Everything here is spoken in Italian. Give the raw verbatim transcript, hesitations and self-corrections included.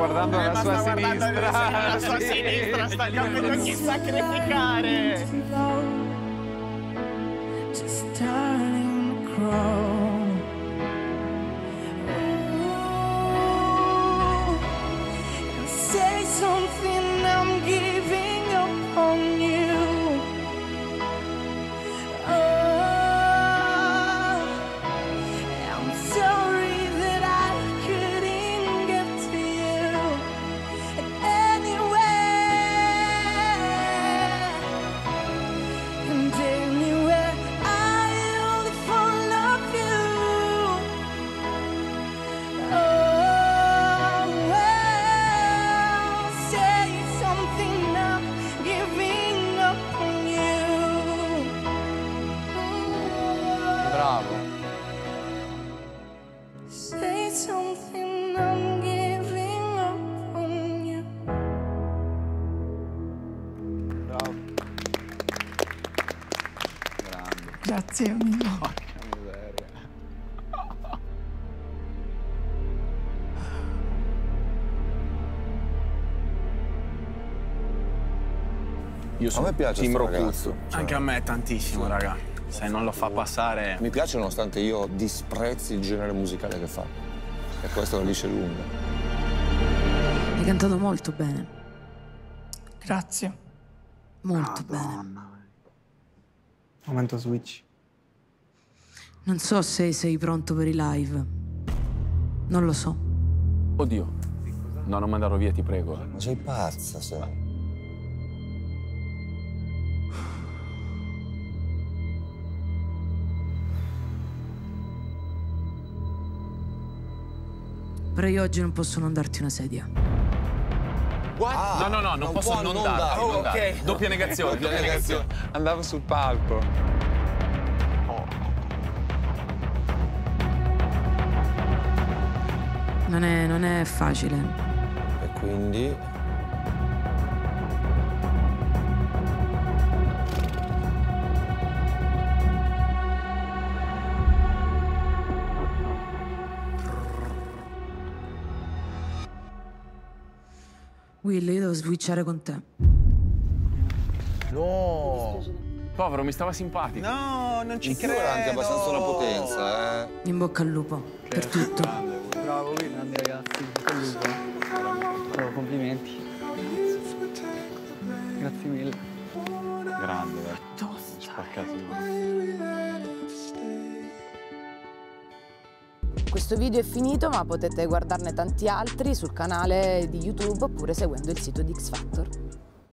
guardando eh, la sua sta sinistra. guardando la sua Sì. sinistra, sta capendo chi sacrificare. Just starting to crawl. Ooh, say something, I'm giving up on you. Oh, I'm sorry that I couldn't get to you anyway. And anywhere I only fall of you. Oh, well, say something, I'm giving up on you. Bravo. Say something, I'm giving up on you. Bravo. Grande. Grazie, amico. Porca miseria. Io sono A me piace Team sto Rocuzzo. ragazzo. Cioè, Anche a me tantissimo, raga. Se non lo fa passare... mi piace nonostante io disprezzi il genere musicale che fa. E questo è una liscia lunga. Hai cantato molto bene, Grazie. molto bene. Momento switch. Non so se sei pronto per i live. Non lo so. Oddio. No, non mandarlo via, ti prego. Ma sei pazza, sei. Però io oggi non posso non darti una sedia. Ah, no, no, no, non, posso può non non darti. darlo. non Oh, darti. ok. Doppia negazione, Doppia doppia negazione. Andavo sul palco. Non è, non è facile. E quindi... Will, io devo switchare con te. No! Povero, mi stava simpatico. No, non ci Il tuo credo. era anche abbastanza una potenza, eh. In bocca al lupo, per tutto. Bravo, grandi ragazzi. Bravo, complimenti. Grazie mille. Grande, vecchio. Spaccati. Questo video è finito, ma potete guardarne tanti altri sul canale di YouTube oppure seguendo il sito di X Factor.